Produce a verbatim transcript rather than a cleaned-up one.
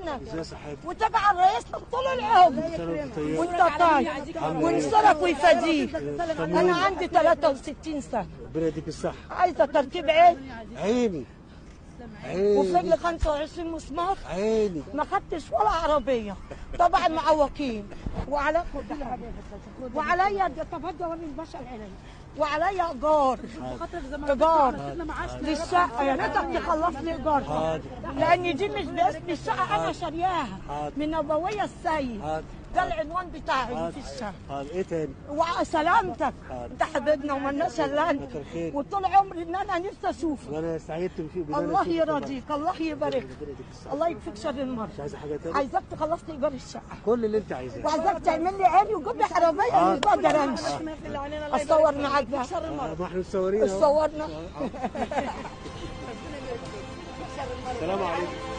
عنك وتبع الرئيس طول العمر وانت طيب وينصرك ويفديك. انا عندي ثلاثة وستين سنة. ربنا يديك الصحة. عايزة ترتيب عين عيني عيني وفي رجلي خمسة وعشرين مسمار. عيني ما خدتش ولا عربية طبعا معوقين وعلى وعليا تفضل ورني الباشا العلمي وعليا ايجار ايجار للشقه. يا ريتك تخلص لي ايجارها لان دي مش باسم الشقه، انا شارياها من نبويه السيد. ده العنوان بتاعي في الشقه. حاضر. ايه تاني؟ وسلامتك انت حبيبنا ومالناش الا انت. وطول عمري ان انا نفسي اشوفك. وانا سعيدت بيك. الله يرضيك الله يبارك. الله يكفيك شر المرض. مش عايزه حاجه تاني؟ عايزاك تخلص لي ايجار الشقه كل اللي انت عايزاه. وعايزاك تعمل لي عيني وتجيب لي عربيه مش بقدر امشي. اتصور معاك بقى. ما احنا مصورين اهو. صورنا. السلام عليكم.